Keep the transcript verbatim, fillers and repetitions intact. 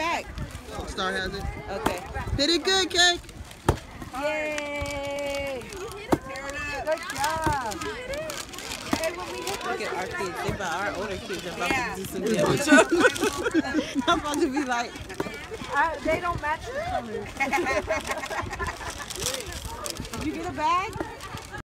back? Star has it. Okay. Hit it good, Cake. Yay! Good job. Look at our kids. They about our older kids are about yeah. to do some damage. I'm about to be like, I, they don't match the colors. did you get a bag?